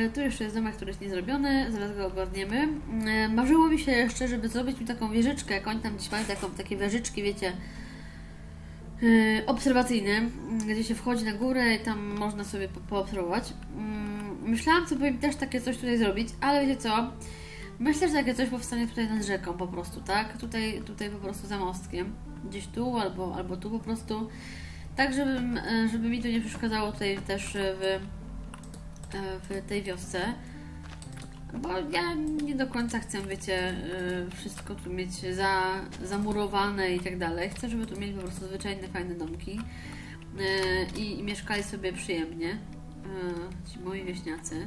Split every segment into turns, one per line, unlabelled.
Tu jeszcze jest domek, który jest niezrobiony, zaraz go ogarniemy. Marzyło mi się jeszcze, żeby zrobić mi taką wieżyczkę, jak oni tam gdzieś mają takie wieżyczki, wiecie, obserwacyjne, gdzie się wchodzi na górę i tam można sobie poobserwować. Myślałam sobie też takie coś tutaj zrobić, ale wiecie co? Myślę, że takie coś powstanie tutaj nad rzeką po prostu, tak? Tutaj po prostu za mostkiem. Gdzieś tu albo tu po prostu. Tak, żeby mi to nie przeszkadzało tutaj też w tej wiosce. Bo ja nie do końca chcę, wiecie, wszystko tu mieć zamurowane i tak dalej. Chcę, żeby tu mieli po prostu zwyczajne, fajne domki i mieszkali sobie przyjemnie ci moi wieśniacy.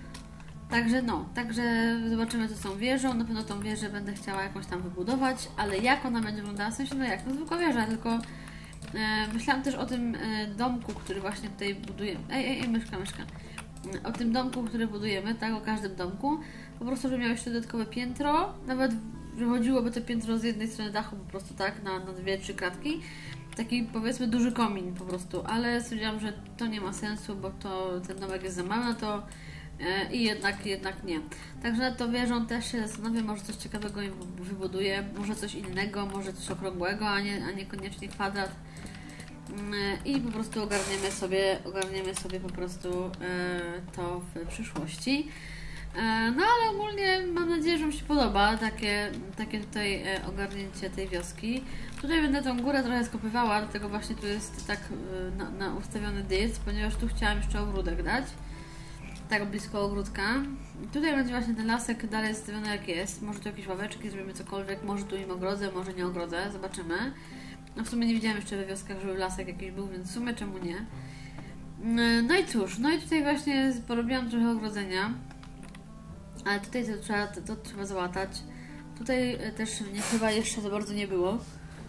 Także zobaczymy, co z tą wieżą. Na pewno tą wieżę będę chciała jakąś tam wybudować, ale jak ona będzie wyglądała? W sensie, no jak? No zwykła wieża, tylko myślałam też o tym domku, który właśnie tutaj budujemy. Myszka. O tym domku, który budujemy, tak? O każdym domku. Po prostu, żeby miał jeszcze dodatkowe piętro. Nawet wychodziłoby to piętro z jednej strony dachu, po prostu tak, na 2-3 kratki. Taki, powiedzmy, duży komin po prostu, ale stwierdziłam, że to nie ma sensu, bo ten domek jest za mały, no to i jednak nie. Także nad tą wieżą też się zastanawiam, może coś ciekawego im wybuduję, może coś innego, może coś okrągłego, a niekoniecznie kwadrat. I po prostu ogarniemy sobie po prostu to w przyszłości. No ale ogólnie mam nadzieję, że mi się podoba takie tutaj ogarnięcie tej wioski. Tutaj będę tą górę trochę skopywała, dlatego właśnie tu jest tak na ustawiony dyc, ponieważ tu chciałam jeszcze ogródek dać. Tak blisko ogródka. Tutaj będzie właśnie ten lasek dalej zostawiony jak jest. Może tu jakieś ławeczki, zrobimy cokolwiek, może tu im ogrodzę, może nie ogrodzę, zobaczymy. No w sumie nie widziałam jeszcze we wioskach, żeby lasek jakiś był, więc w sumie czemu nie. No i cóż, no i tutaj właśnie porobiłam trochę ogrodzenia. Ale tutaj to trzeba załatać. Tutaj też mnie chyba jeszcze za bardzo nie było.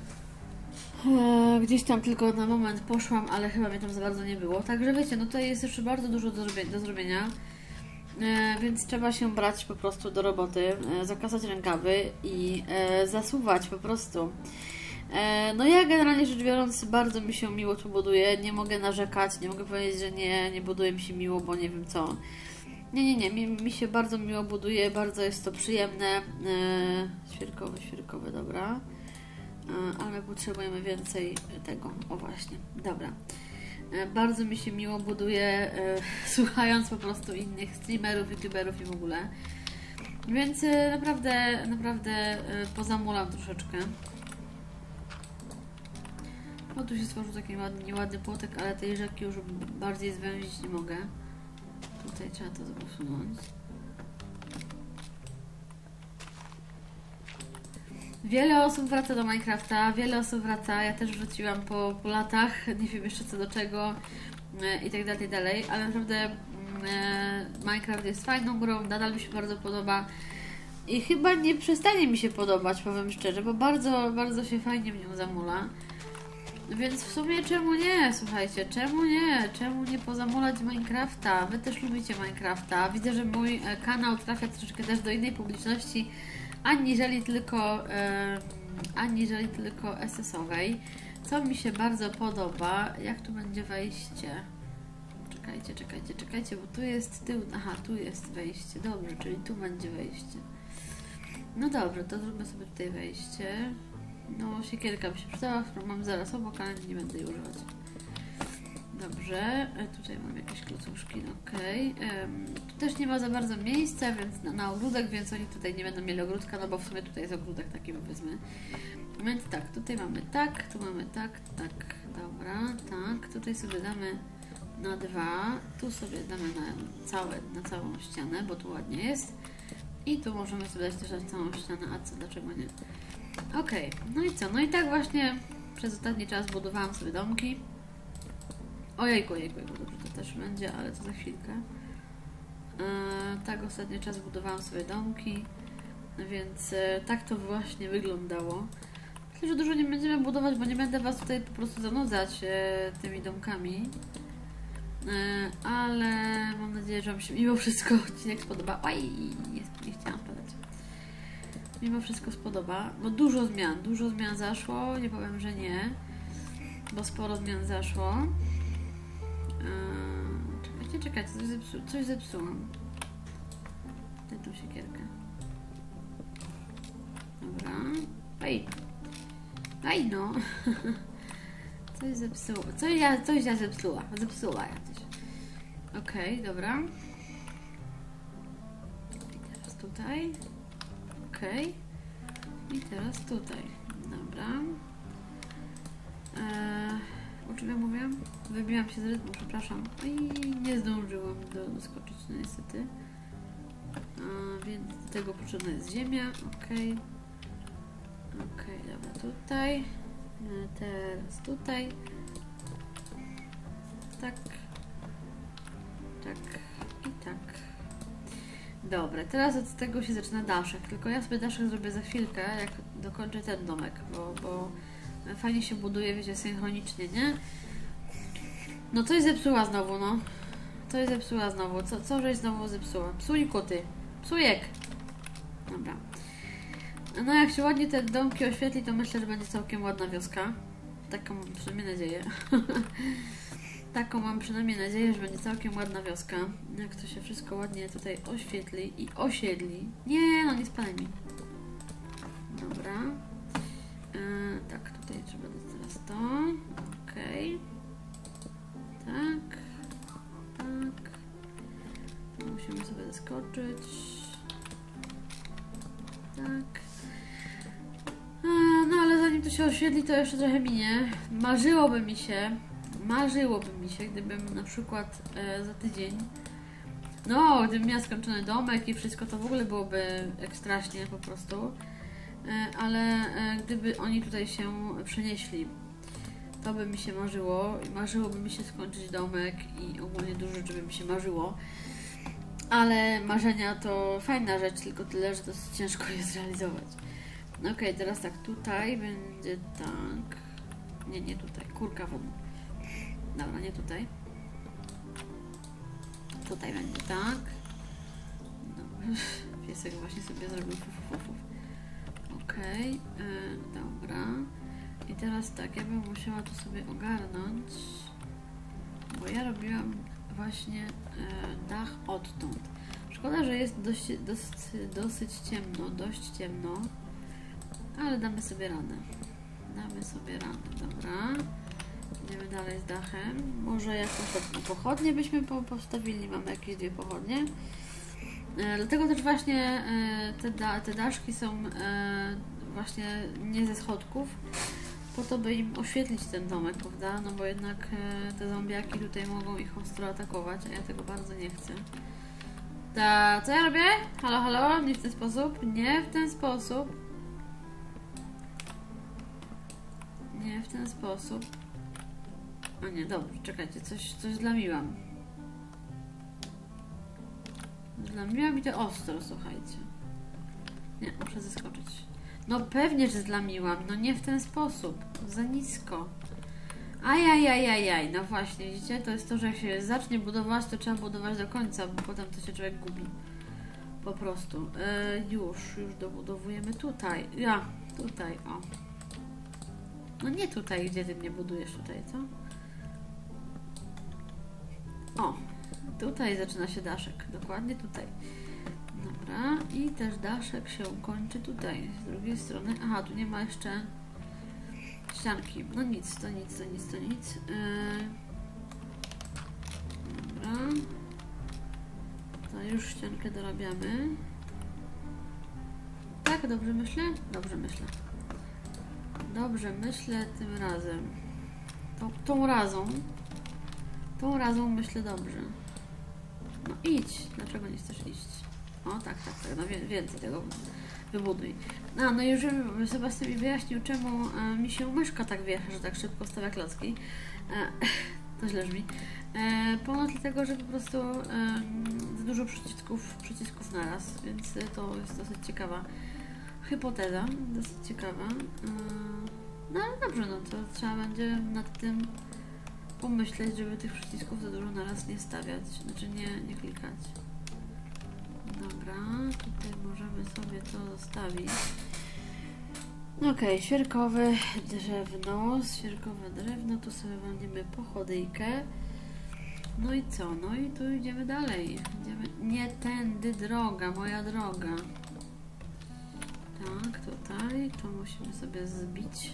Gdzieś tam tylko na moment poszłam, ale chyba mnie tam za bardzo nie było. Także wiecie, no tutaj jest jeszcze bardzo dużo do zrobienia. Więc trzeba się brać po prostu do roboty, zakasać rękawy i zasuwać po prostu. No ja generalnie rzecz biorąc bardzo mi się miło tu buduje, nie mogę narzekać, nie mogę powiedzieć, że nie buduje mi się miło, bo nie wiem co. Nie, mi się bardzo miło buduje, bardzo jest to przyjemne. Świerkowy, dobra. Ale potrzebujemy więcej tego, o właśnie, dobra. Bardzo mi się miło buduje, słuchając po prostu innych streamerów, youtuberów i w ogóle. Więc naprawdę pozamulam troszeczkę. O, tu się stworzył taki nieładny płotek, ale tej rzeki już bardziej zwęzić nie mogę. Tutaj trzeba to usunąć. Wiele osób wraca do Minecrafta, wiele osób wraca, ja też wróciłam po latach, nie wiem jeszcze co do czego i tak dalej, ale naprawdę Minecraft jest fajną grą, nadal mi się bardzo podoba i chyba nie przestanie mi się podobać, powiem szczerze, bo bardzo się fajnie w nią zamula. Więc w sumie czemu nie, słuchajcie, czemu nie pozamulać Minecrafta? Wy też lubicie Minecrafta, widzę, że mój kanał trafia troszeczkę też do innej publiczności, aniżeli tylko SS-owej, co mi się bardzo podoba. Jak tu będzie wejście? Czekajcie, bo tu jest tył, aha, tu jest wejście, dobrze, czyli tu będzie wejście. No dobrze, to zróbmy sobie tutaj wejście. No, siekierka by się przydała, którą mam zaraz obok, ale nie będę jej używać. Dobrze, tutaj mam jakieś klocuszki, okej. Tu też nie ma za bardzo miejsca, więc na ogródek, więc oni tutaj nie będą mieli ogródka, no bo w sumie tutaj jest ogródek taki, powiedzmy. Więc tak, tutaj mamy tak, tu mamy tak, dobra, tak, tutaj sobie damy na 2, tu sobie damy na całą ścianę, bo tu ładnie jest. I tu możemy sobie dać też na całą ścianę, a co, dlaczego nie? Okej, no i co? No i tak właśnie przez ostatni czas budowałam sobie domki. Ojejku, dobrze, to też będzie, ale to za chwilkę. Tak ostatni czas budowałam sobie domki, więc tak to właśnie wyglądało. Myślę, że dużo nie będziemy budować, bo nie będę Was tutaj po prostu zanudzać tymi domkami. Ale mam nadzieję, że Wam się mimo wszystko odcinek spodoba. Oj, nie chciałam padać. Mimo wszystko spodoba. No dużo zmian zaszło, nie powiem, że nie, bo sporo zmian zaszło. Czekajcie, coś zepsułam. Daj tą siekierkę. Dobra. Ej. Ej no. Coś zepsuło. Coś ja zepsuła. Zepsuła ja coś. Okej, dobra. I teraz tutaj. Okej. I teraz tutaj. Dobra. O czym ja mówiłam? Wybiłam się z rytmu, przepraszam. I nie zdążyłam doskoczyć, no niestety. Więc do tego potrzebna jest ziemia. Okej. Okej, dobra, tutaj. Teraz tutaj. Tak. Tak. I tak. Dobra, teraz od tego się zaczyna daszek. Tylko ja sobie daszek zrobię za chwilkę, jak dokończę ten domek, bo fajnie się buduje, wiecie, synchronicznie, nie? No coś zepsuła znowu, no. Coś zepsuła znowu. Co żeś znowu zepsuła? Psujku ty. Psujek. Dobra. No jak się ładnie te domki oświetli, to myślę, że będzie całkiem ładna wioska. Taką mam przynajmniej nadzieję. Taką mam przynajmniej nadzieję, że będzie całkiem ładna wioska. Jak to się wszystko ładnie tutaj oświetli i osiedli. Nie, no nie spalaj mi. Dobra. Tak, tutaj trzeba dać teraz to. Okej. Tak. Tak. To musimy sobie zaskoczyć. Tak. No ale zanim to się oświetli, to jeszcze trochę minie. Marzyłoby mi się, gdybym na przykład za tydzień, no, gdybym miała skończony domek i wszystko, to w ogóle byłoby ekstraśnie po prostu. Ale gdyby oni tutaj się przenieśli, to by mi się marzyło. Marzyłoby mi się skończyć domek i ogólnie dużo rzeczy by mi się marzyło. Ale marzenia to fajna rzecz, tylko tyle, że to ciężko jest zrealizować. Okej, teraz tak, tutaj będzie tak. Nie tutaj, kurka wodna. Dobra, nie tutaj. Tutaj będzie tak. Dobra. Piesek właśnie sobie zrobił fuf. Okej, dobra. I teraz tak, ja bym musiała to sobie ogarnąć, bo ja robiłam właśnie dach odtąd. Szkoda, że jest dosyć ciemno, ale damy sobie radę. Dobra. Idziemy dalej z dachem. Może jakąś pochodnię byśmy postawili. Mamy jakieś 2 pochodnie. Dlatego też właśnie te daszki są właśnie nie ze schodków, po to, by im oświetlić ten domek, prawda? No bo jednak te zombiaki tutaj mogą ich ostro atakować, a ja tego bardzo nie chcę. Co ja robię? Halo? Nie w ten sposób? Nie w ten sposób. Nie w ten sposób. O nie, dobrze, czekajcie, coś zlamiłam. Zlamiłam i to ostro, słuchajcie. Nie, muszę zeskoczyć. No pewnie, że zlamiłam. No nie w ten sposób. Za nisko. Ajajajajaj. No właśnie, widzicie? To jest to, że jak się zacznie budować, to trzeba budować do końca, bo potem to się człowiek gubi. Po prostu. Już dobudowujemy tutaj. Tutaj, o. No nie tutaj, gdzie ty mnie budujesz tutaj, co? O, tutaj zaczyna się daszek. Dokładnie tutaj. Dobra, i też daszek się kończy tutaj. Z drugiej strony, aha, tu nie ma jeszcze ścianki. No nic, to nic. Dobra. To już ściankę dorabiamy. Tak, dobrze myślę? Dobrze myślę tym razem. Tą razą myślę dobrze. No idź. Dlaczego nie chcesz iść? O, tak. No więcej tego wybuduj. No już Sebastian mi wyjaśnił, czemu mi się myszka tak wiecha, że tak szybko stawia klocki. To źle brzmi. Ponoć dlatego, że po prostu za dużo przycisków naraz, więc to jest dosyć ciekawa hipoteza, dosyć ciekawa. No ale dobrze, no to trzeba będzie nad tym pomyśleć, żeby tych przycisków za dużo naraz nie stawiać, znaczy nie klikać. Dobra, tutaj możemy sobie to zostawić. Okej, świerkowe drewno, tu sobie walniemy pochodyjkę. No i co? No i tu idziemy dalej. Nie tędy droga, moja droga. Tak, tutaj. To musimy sobie zbić.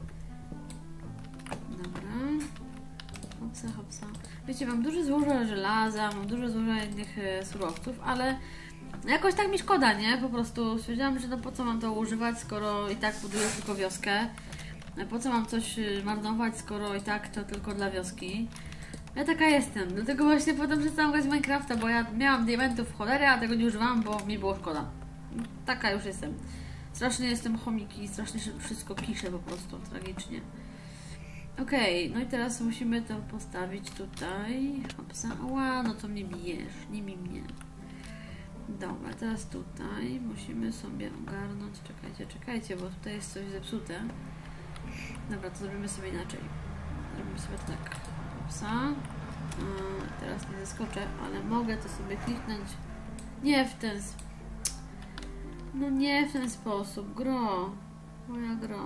Dobra. Hopsa, hopsa. Wiecie, mam duże złoże żelaza, mam duże złoże innych surowców, ale jakoś tak mi szkoda, nie? Po prostu stwierdziłam, że no po co mam to używać, skoro i tak buduję tylko wioskę. Po co mam coś marnować, skoro i tak to tylko dla wioski. Ja taka jestem, dlatego właśnie potem przestałam grać w Minecrafta, bo ja miałam diamentów w cholerę, a tego nie używałam, bo mi było szkoda. Taka już jestem. Strasznie jestem chomiki, strasznie wszystko kiszę po prostu, tragicznie. Okej, no i teraz musimy to postawić tutaj. Hopsa, ała, no to mnie bijesz, nie bij mnie. Dobra, teraz tutaj musimy sobie ogarnąć, czekajcie, bo tutaj jest coś zepsute. Dobra, to zrobimy sobie inaczej. Zrobimy sobie tak. Hopsa. Teraz nie zeskoczę, ale mogę to sobie kliknąć. Nie w ten sposób. No nie w ten sposób. Gro. Moja gro.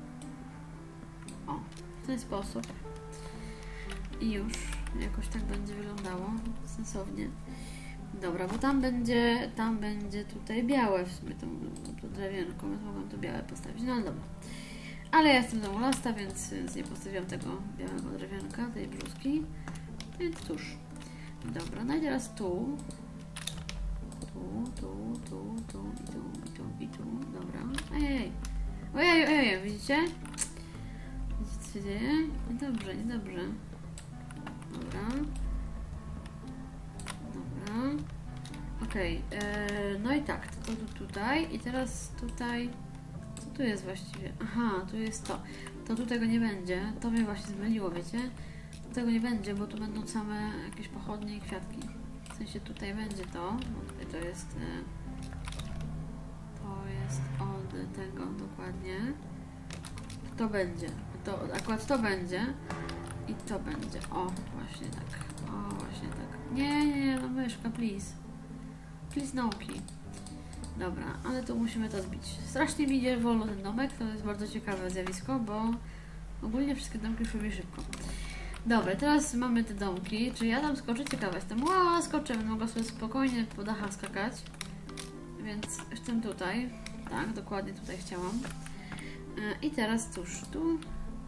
O, w ten sposób. I już jakoś tak będzie wyglądało. Sensownie. Dobra, bo tam będzie tutaj białe w sumie tą drewienką, więc mogłam to białe postawić. No ale dobra. Ale ja jestem domu lasta, więc nie postawiłam tego białego drewienka, tej brzuski. Więc cóż. Dobra, no i teraz tu. I tu. Dobra. Ej. Ojej, widzicie? Widzicie, co się dzieje? Niedobrze. Dobra. Okej. No i tak, to tutaj. I teraz tutaj... Co tu jest właściwie? Aha, tu jest to. To tu tego nie będzie. To mnie właśnie zmyliło, wiecie? Tu tego nie będzie, bo tu będą same jakieś pochodnie i kwiatki. W sensie tutaj będzie to, bo tutaj to jest od tego dokładnie. To będzie. Akurat to będzie. I to będzie. O, właśnie tak. Nie, no myszka, please. Please nauki. Dobra, ale tu musimy to zbić. Strasznie mi idzie wolno ten domek, to jest bardzo ciekawe zjawisko, bo ogólnie wszystkie domki szły szybko. Dobra, teraz mamy te domki. Czy ja tam skoczę? Ciekawa jestem. Wow, skoczę, będę mogła sobie spokojnie po dachach skakać. Więc jestem tutaj. Tak, dokładnie tutaj chciałam. I teraz cóż, tu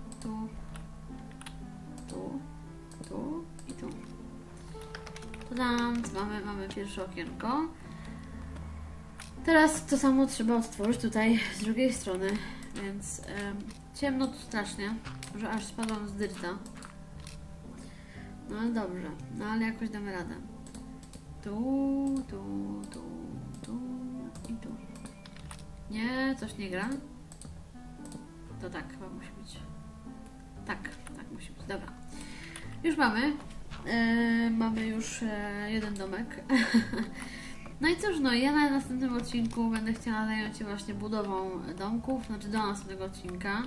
i tu. Tadam, mamy pierwsze okienko. Teraz to samo trzeba odtworzyć tutaj z drugiej strony, więc ciemno tu strasznie, że aż spadłam z dyrta. No ale dobrze, no ale jakoś damy radę. Tu i tu. Nie, coś nie gra. To tak chyba musi być. Tak musi być, dobra. Już mamy. Mamy już jeden domek. No i cóż, no ja na następnym odcinku będę chciała zająć się właśnie budową domków, znaczy do następnego odcinka.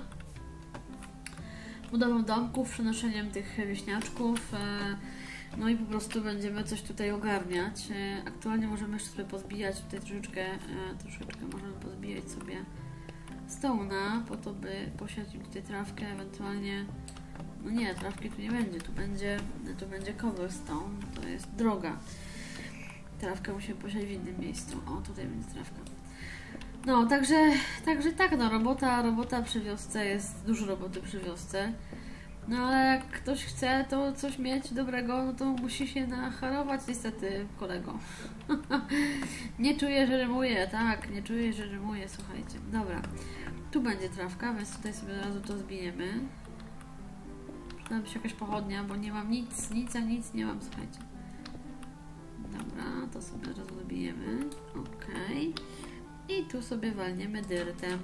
Budową domków, przenoszeniem tych wieśniaczków, no i po prostu będziemy coś tutaj ogarniać. Aktualnie możemy jeszcze sobie pozbijać tutaj troszeczkę możemy pozbijać sobie stołna, po to by posiać im tutaj trawkę, ewentualnie, no nie, trawki tu nie będzie, tu będzie cobblestone, to jest droga. Trawkę musimy posiać w innym miejscu. O, tutaj będzie trawka. No, także tak, no, robota przy wiosce jest, dużo roboty przy wiosce. No, ale jak ktoś chce to coś mieć dobrego, no to musi się nacharować niestety, kolego. Nie czuję, że rymuję, tak, nie czuję, że rymuję, słuchajcie. Dobra, tu będzie trawka, więc tutaj sobie od razu to zbijemy. Przyda mi się jakaś pochodnia, bo nie mam nic nie mam, słuchajcie. Dobra, to sobie od razu dobijemy. Okej. I tu sobie walniemy dyrtem.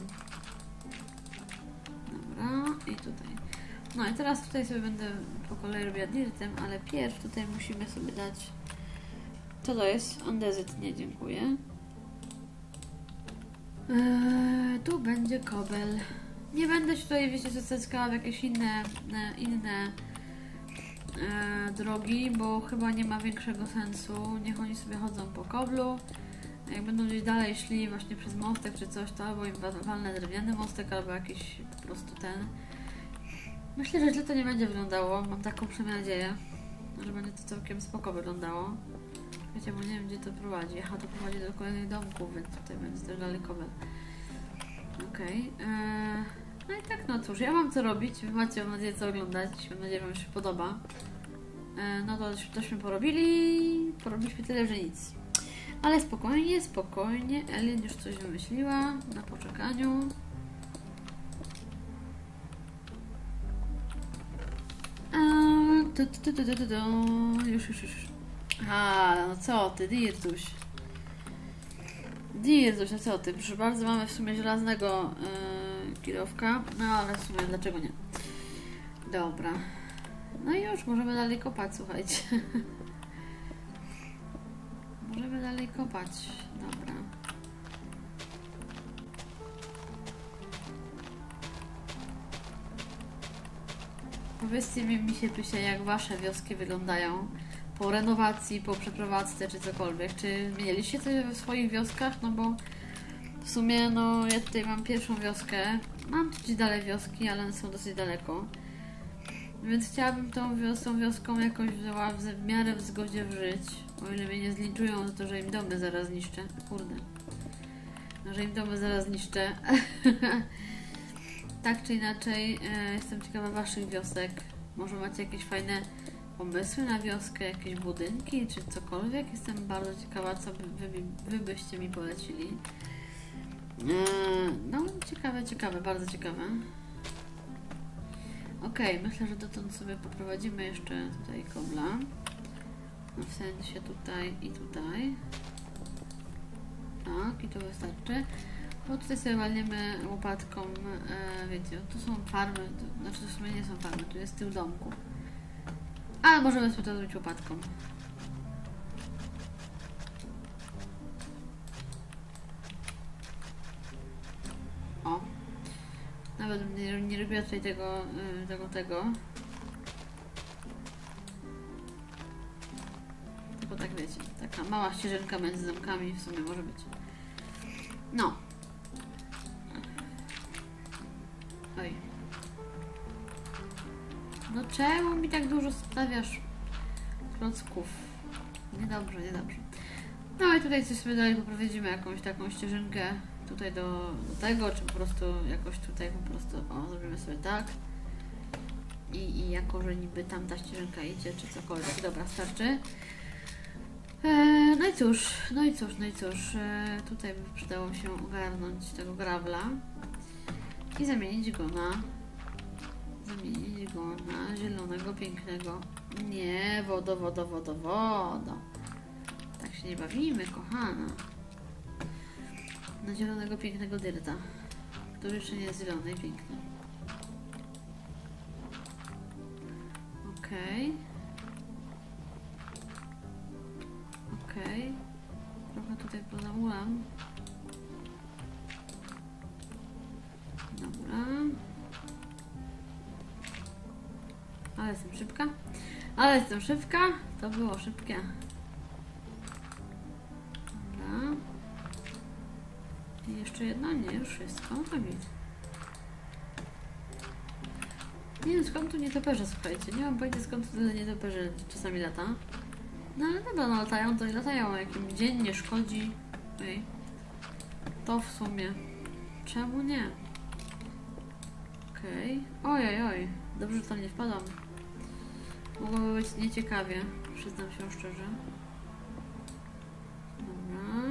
Dobra, i tutaj. No i teraz tutaj sobie będę po kolei robiła dyrtem, ale pierw tutaj musimy sobie dać... Co to jest? Andezyt, nie, dziękuję. Tu będzie kobel. Nie będę się tutaj, wiecie, zaciskała w jakieś inne drogi, bo chyba nie ma większego sensu. Niech oni sobie chodzą po koblu. Jak będą gdzieś dalej szli właśnie przez mostek czy coś, to albo im walnę drewniany mostek, albo jakiś po prostu ten. Myślę, że źle to nie będzie wyglądało. Mam taką przynajmniej nadzieję. że będzie to całkiem spoko wyglądało. Wiecie, bo nie wiem, gdzie to prowadzi. Aha, to prowadzi do kolejnych domków, więc tutaj będzie też daleko. Okej. No i tak, no cóż, ja mam co robić. Wy macie, mam nadzieję, co oglądać. Mam nadzieję, że wam się podoba. No to tośmy porobili. Porobiliśmy tyle, że nic. Ale spokojnie, spokojnie. Elin już coś wymyśliła na poczekaniu. Już. A, no co ty, Dirtuś. Dirtuś, no co ty. Proszę bardzo, mamy w sumie żelaznego kirowka. No ale w sumie dlaczego nie? Dobra. No i już, możemy dalej kopać, słuchajcie. Możemy dalej kopać. Dobra. Powiedzcie mi, misie pysie, jak wasze wioski wyglądają po renowacji, po przeprowadzce czy cokolwiek. Czy zmienialiście coś w swoich wioskach? No bo w sumie, no ja tutaj mam pierwszą wioskę. Mam gdzieś dalej wioski, ale one są dosyć daleko. Więc chciałabym tą wioską jakoś w miarę w zgodzie żyć. O ile mnie nie zlinczują za to, że im domy zaraz zniszczę. Kurde. No, że im domy zaraz zniszczę. Tak czy inaczej, jestem ciekawa waszych wiosek. Może macie jakieś fajne pomysły na wioskę, jakieś budynki, czy cokolwiek. Jestem bardzo ciekawa, co wy byście mi polecili. No, ciekawe, bardzo ciekawe. Okej, myślę, że dotąd sobie poprowadzimy jeszcze tutaj kobla. No, w sensie tutaj i tutaj. Tak, i to wystarczy. Bo tutaj sobie walniemy łopatką, wiecie, tu są farmy, znaczy to w sumie nie są farmy, tu jest tył domku. Ale możemy sobie to zrobić łopatką. O. Nawet nie robiła tutaj tego. Tylko tak wiecie, taka mała ścieżynka między domkami w sumie może być. No. Oj. No czemu mi tak dużo stawiasz klocków? Niedobrze. No i tutaj coś sobie dalej poprowadzimy, jakąś taką ścieżynkę tutaj do tego, czy po prostu jakoś tutaj po prostu, zrobimy sobie tak. I jako, że niby tam ta ścieżynka idzie, czy cokolwiek. Dobra, starczy. No i cóż, tutaj by przydało się ogarnąć tego gravla i zamienić go na zielonego, pięknego. Nie, wodo. Tak się nie bawimy, kochana. Na zielonego, pięknego dyrta, który jeszcze nie jest zielony i piękny. Okej. Trochę tutaj pozamulam. Dobra. Ale jestem szybka. To było szybkie. Dobra. I jeszcze jedno? Nie, już wszystko. To nic. Nie wiem, skąd tu nietoperze, słuchajcie. Nie mam pojęcia, skąd tu tyle nietoperzy czasami lata. No ale dobra, no latają to i latają. Jak im dzień nie szkodzi. Ej. To w sumie. Czemu nie? Okej. Oj. Dobrze, że tam nie wpadam. Mogłoby być nieciekawie. Przyznam się szczerze. Dobra.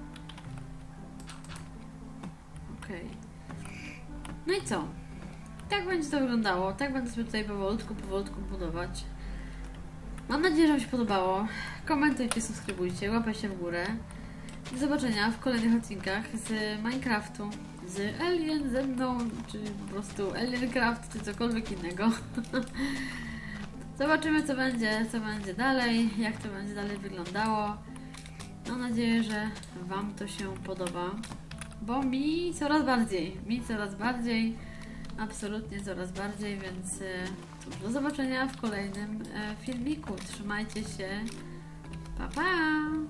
Okej. No i co? Tak będzie to wyglądało. Tak będę sobie tutaj powolutku budować. Mam nadzieję, że wam się podobało. Komentujcie, subskrybujcie, łapajcie w górę. Do zobaczenia w kolejnych odcinkach z Minecraftu, z Alien ze mną, czy po prostu Aliencraft, czy cokolwiek innego. Zobaczymy, co będzie dalej, jak to będzie dalej wyglądało. Mam nadzieję, że wam to się podoba, bo mi coraz bardziej, absolutnie coraz bardziej, więc cóż, do zobaczenia w kolejnym filmiku. Trzymajcie się. Pa, pa!